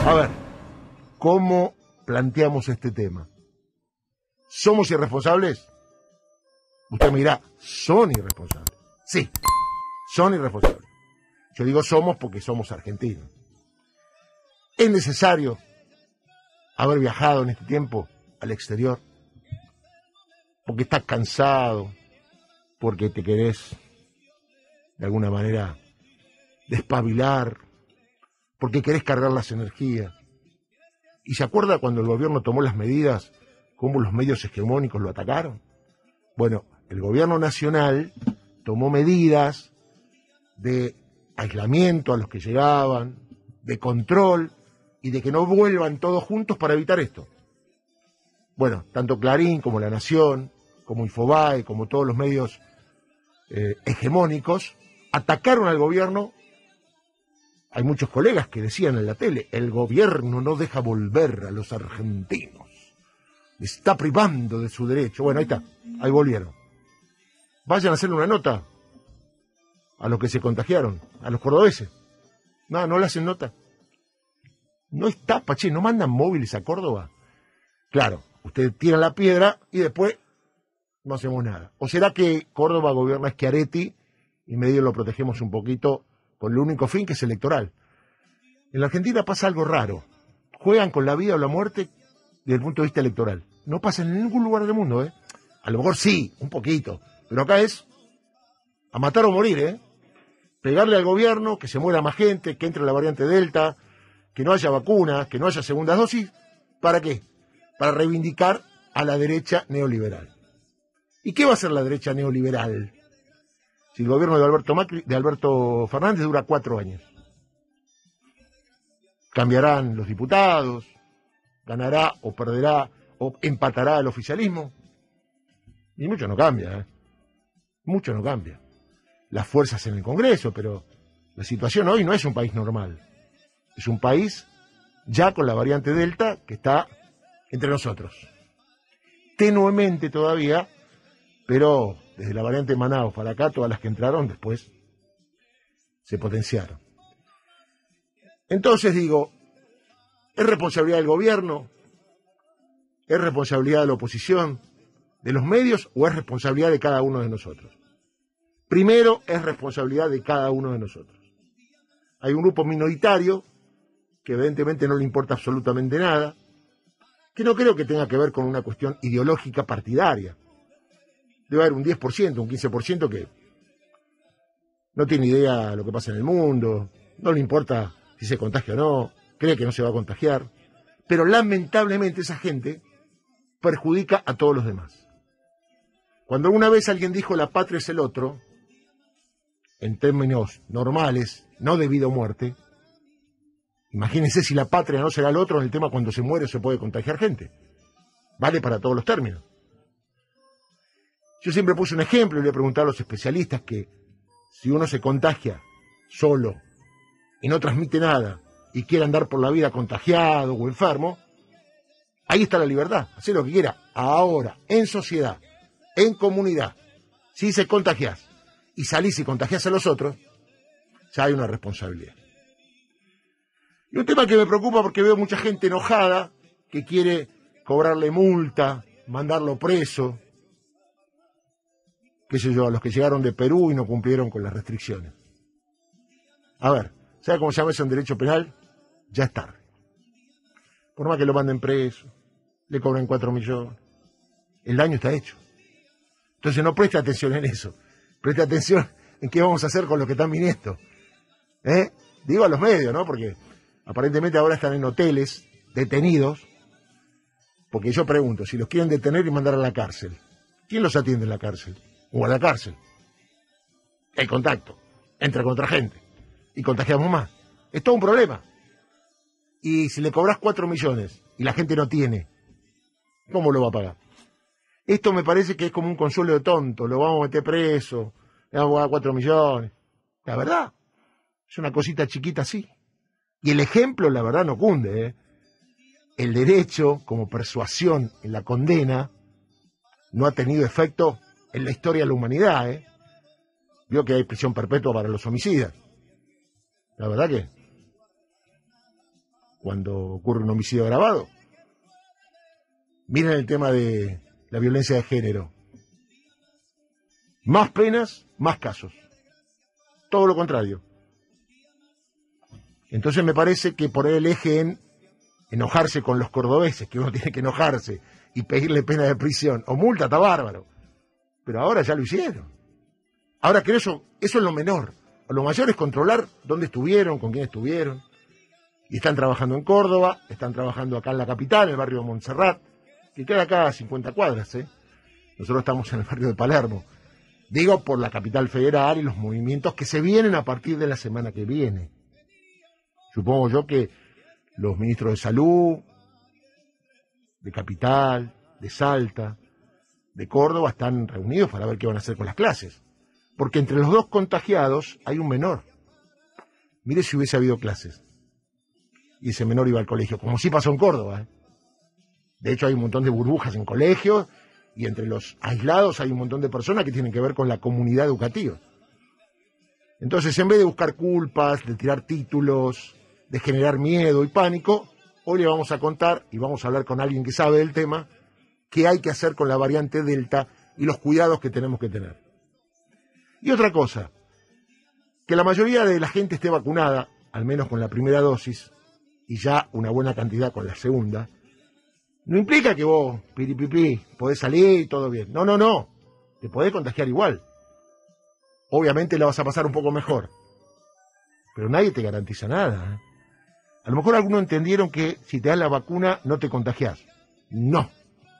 A ver, ¿cómo planteamos este tema? ¿Somos irresponsables? Usted me dirá, ¿son irresponsables? Sí, son irresponsables. Yo digo somos porque somos argentinos. ¿Es necesario haber viajado en este tiempo al exterior? Porque estás cansado, porque te querés de alguna manera despabilar, porque querés cargar las energías. ¿Y se acuerda cuando el gobierno tomó las medidas, cómo los medios hegemónicos lo atacaron? Bueno, el gobierno nacional tomó medidas de aislamiento a los que llegaban, de control y de que no vuelvan todos juntos para evitar esto. Bueno, tanto Clarín como La Nación, como Infobae, como todos los medios hegemónicos, atacaron al gobierno. Hay muchos colegas que decían en la tele, el gobierno no deja volver a los argentinos, está privando de su derecho. Bueno, ahí está, ahí volvieron. Vayan a hacerle una nota a los que se contagiaron, a los cordobeses. No le hacen nota. No está, Pache, no mandan móviles a Córdoba. Claro, ustedes tiran la piedra y después no hacemos nada. ¿O será que Córdoba gobierna Schiaretti y medio lo protegemos un poquito con el único fin que es electoral? En la Argentina pasa algo raro. Juegan con la vida o la muerte desde el punto de vista electoral. No pasa en ningún lugar del mundo, ¿eh? A lo mejor sí, un poquito. Pero acá es a matar o morir, ¿eh? Pegarle al gobierno, que se muera más gente, que entre la variante Delta, que no haya vacunas, que no haya segundas dosis. ¿Para qué? Para reivindicar a la derecha neoliberal. ¿Y qué va a hacer la derecha neoliberal? Si el gobierno de Alberto Fernández dura 4 años. Cambiarán los diputados, ganará o perderá o empatará el oficialismo. Y mucho no cambia, ¿eh? Mucho no cambia. Las fuerzas en el Congreso, pero la situación hoy no es un país normal. Es un país ya con la variante Delta que está entre nosotros. Tenuemente todavía, pero desde la variante Manaus para acá, todas las que entraron después se potenciaron. Entonces digo, ¿es responsabilidad del gobierno? ¿Es responsabilidad de la oposición? ¿De los medios? ¿O es responsabilidad de cada uno de nosotros? Primero, es responsabilidad de cada uno de nosotros. Hay un grupo minoritario que evidentemente no le importa absolutamente nada, que no creo que tenga que ver con una cuestión ideológica partidaria. Debe haber un 10%, un 15% que no tiene idea de lo que pasa en el mundo, no le importa si se contagia o no, cree que no se va a contagiar, pero lamentablemente esa gente perjudica a todos los demás. Cuando una vez alguien dijo la patria es el otro, en términos normales, no de vida o muerte, imagínense si la patria no será el otro en el tema cuando se muere se puede contagiar gente. Vale para todos los términos. Yo siempre puse un ejemplo y le pregunté a los especialistas que si uno se contagia solo y no transmite nada y quiere andar por la vida contagiado o enfermo, ahí está la libertad, hacer lo que quiera. Ahora, en sociedad, en comunidad, si se contagias y salís y contagias a los otros, ya hay una responsabilidad. Y un tema que me preocupa porque veo mucha gente enojada que quiere cobrarle multa, mandarlo preso, qué sé yo, a los que llegaron de Perú y no cumplieron con las restricciones. A ver, ¿sabe cómo se llama eso en derecho penal? Ya es tarde. Por más que lo manden preso, le cobren 4 millones, el daño está hecho. Entonces no preste atención en eso, preste atención en qué vamos a hacer con los que están viniendo. Digo a los medios, ¿no? Porque aparentemente ahora están en hoteles, detenidos, porque yo pregunto, si los quieren detener y mandar a la cárcel, ¿quién los atiende en la cárcel? O a la cárcel. El contacto, entra contra gente, y contagiamos más. Es todo un problema. Y si le cobras 4 millones y la gente no tiene, ¿cómo lo va a pagar? Esto me parece que es como un consuelo de tonto, lo vamos a meter preso, le vamos a dar 4 millones. La verdad, es una cosita chiquita así. Y el ejemplo, la verdad, no cunde, ¿eh? El derecho, como persuasión en la condena, no ha tenido efecto en la historia de la humanidad, ¿eh? Vio que hay prisión perpetua para los homicidas. La verdad que cuando ocurre un homicidio agravado. Miren el tema de la violencia de género. Más penas, más casos. Todo lo contrario. Entonces me parece que poner el eje en enojarse con los cordobeses, que uno tiene que enojarse y pedirle pena de prisión o multa, está bárbaro. Pero ahora ya lo hicieron. Ahora que eso es lo menor. Lo mayor es controlar dónde estuvieron, con quién estuvieron. Y están trabajando en Córdoba, están trabajando acá en la capital, en el barrio de Montserrat, que queda acá a 50 cuadras. Nosotros estamos en el barrio de Palermo. Digo, por la capital federal y los movimientos que se vienen a partir de la semana que viene. Supongo yo que los ministros de Salud, de Capital, de Salta, de Córdoba están reunidos para ver qué van a hacer con las clases. Porque entre los dos contagiados hay un menor. Mire si hubiese habido clases. Y ese menor iba al colegio, como sí pasó en Córdoba. De hecho hay un montón de burbujas en colegios y entre los aislados hay un montón de personas que tienen que ver con la comunidad educativa. Entonces, en vez de buscar culpas, de tirar títulos, de generar miedo y pánico, hoy le vamos a contar y vamos a hablar con alguien que sabe del tema, qué hay que hacer con la variante Delta y los cuidados que tenemos que tener. Y otra cosa, que la mayoría de la gente esté vacunada, al menos con la primera dosis, y ya una buena cantidad con la segunda, no implica que vos, piripipí, podés salir y todo bien. No. Te podés contagiar igual. Obviamente la vas a pasar un poco mejor. Pero nadie te garantiza nada. A lo mejor algunos entendieron que si te dan la vacuna no te contagiás. No.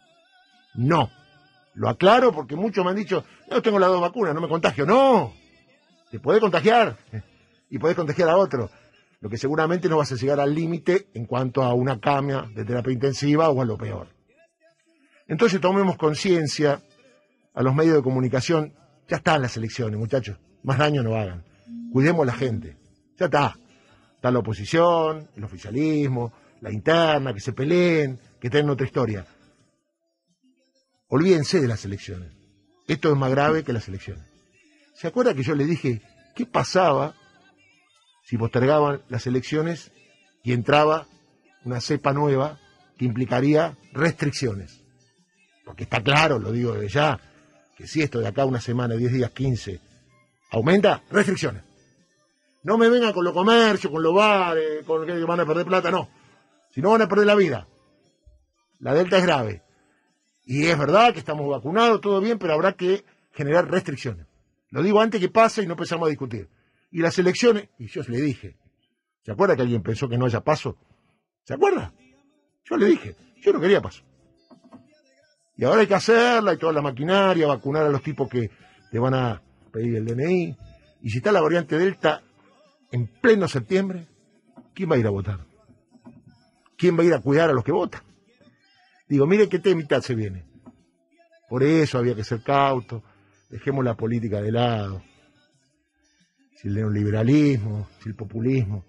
Lo aclaro porque muchos me han dicho, no tengo las dos vacunas, no me contagio. No. Te podés contagiar. Y podés contagiar a otro. Lo que seguramente no vas a llegar al límite en cuanto a una cama de terapia intensiva o a lo peor. Entonces tomemos conciencia a los medios de comunicación. Ya están las elecciones, muchachos. Más daño no hagan. Cuidemos a la gente. Ya está. Está la oposición, el oficialismo, la interna, que se peleen, que tengan otra historia. Olvídense de las elecciones. Esto es más grave que las elecciones. ¿Se acuerda que yo le dije qué pasaba si postergaban las elecciones y entraba una cepa nueva que implicaría restricciones? Porque está claro, lo digo desde ya, que si esto de acá una semana, 10 días, 15, aumenta, restricciones. No me vengan con los comercios, con los bares, con que van a perder plata, no. Si no van a perder la vida. La Delta es grave. Y es verdad que estamos vacunados, todo bien, pero habrá que generar restricciones. Lo digo antes que pase y no empezamos a discutir. Y las elecciones, y yo le dije, ¿se acuerda que alguien pensó que no haya paso? ¿Se acuerda? Yo le dije, yo no quería paso. Y ahora hay que hacerla y toda la maquinaria, vacunar a los tipos que te van a pedir el DNI. Y si está la variante Delta en pleno septiembre, ¿quién va a ir a votar? ¿Quién va a ir a cuidar a los que votan? Digo, mire qué temita se viene. Por eso había que ser cauto, dejemos la política de lado. Si el neoliberalismo, si el populismo.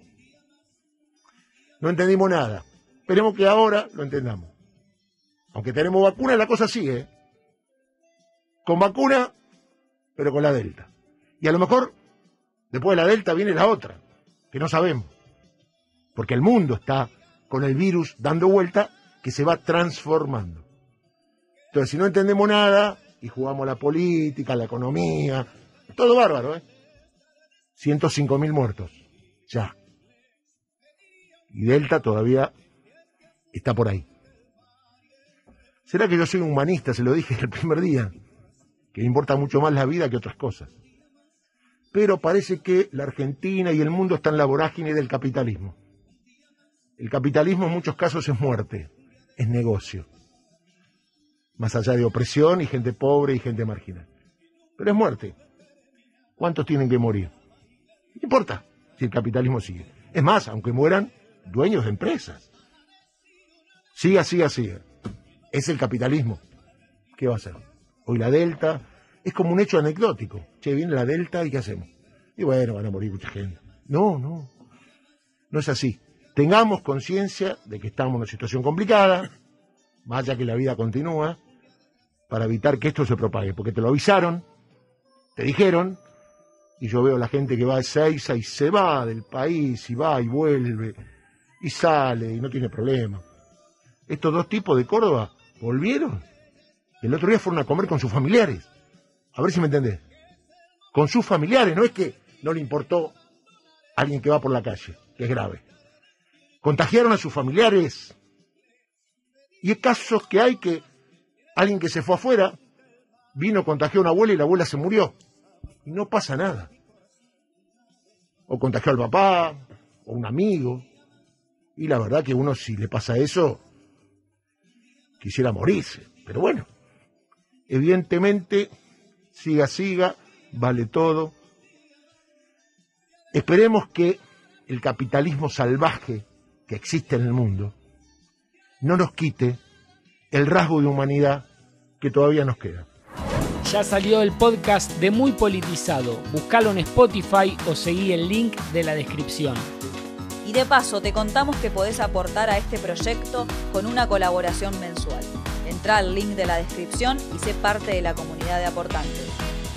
No entendimos nada. Esperemos que ahora lo entendamos. Aunque tenemos vacuna, la cosa sigue. Con vacuna, pero con la Delta. Y a lo mejor, después de la Delta viene la otra, que no sabemos. Porque el mundo está con el virus dando vuelta, que se va transformando. Entonces, si no entendemos nada, y jugamos a la política, a la economía, todo bárbaro, 105.000 muertos, ya. Y Delta todavía está por ahí. ¿Será que yo soy un humanista? Se lo dije el primer día, que me importa mucho más la vida que otras cosas. Pero parece que la Argentina y el mundo están en la vorágine del capitalismo. El capitalismo en muchos casos es muerte, es negocio. Más allá de opresión y gente pobre y gente marginal. Pero es muerte. ¿Cuántos tienen que morir? No importa si el capitalismo sigue. Es más, aunque mueran dueños de empresas. Siga. Es el capitalismo. ¿Qué va a hacer? Hoy la Delta es como un hecho anecdótico. Che, viene la Delta y ¿qué hacemos? Y bueno, van a morir mucha gente. No es así. Tengamos conciencia de que estamos en una situación complicada, vaya que la vida continúa, para evitar que esto se propague. Porque te lo avisaron, te dijeron, y yo veo a la gente que va a Ezeiza y se va del país, y va y vuelve. y sale y no tiene problema. Estos dos tipos de Córdoba volvieron. El otro día fueron a comer con sus familiares. A ver si me entendés. Con sus familiares, no es que no le importó a alguien que va por la calle, que es grave. Contagiaron a sus familiares. Y hay casos que hay que alguien que se fue afuera, vino, contagió a una abuela y la abuela se murió. Y no pasa nada. O contagió al papá, o un amigo. Y la verdad que uno, si le pasa eso, quisiera morirse. Pero bueno, evidentemente, siga, vale todo. Esperemos que el capitalismo salvaje que existe en el mundo no nos quite el rasgo de humanidad que todavía nos queda. Ya salió el podcast de Muy Politizado. Buscalo en Spotify o seguí el link de la descripción. Y de paso te contamos que podés aportar a este proyecto con una colaboración mensual. Entrá al link de la descripción y sé parte de la comunidad de aportantes.